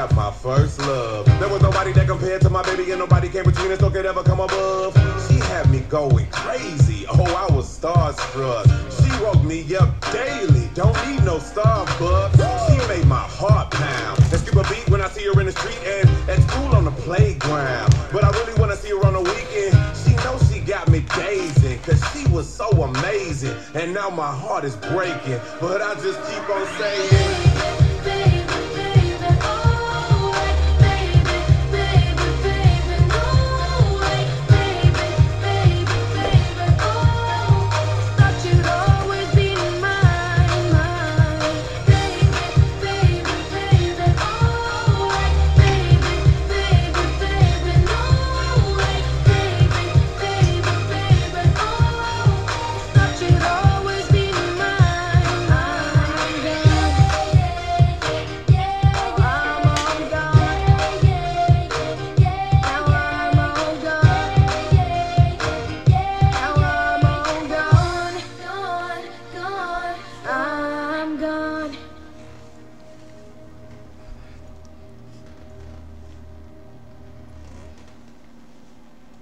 have my first love. There was nobody that compared to my baby, and nobody came between us or could ever come above. She had me going crazy. Oh, I was starstruck. She woke me up daily. Don't need no Starbucks. She made my heart pound and skip a beat when I see her in the street and at school on the playground. But I really wanna see her on the weekend. She knows she got me dazing, cause she was so amazing. And now my heart is breaking, but I just keep on saying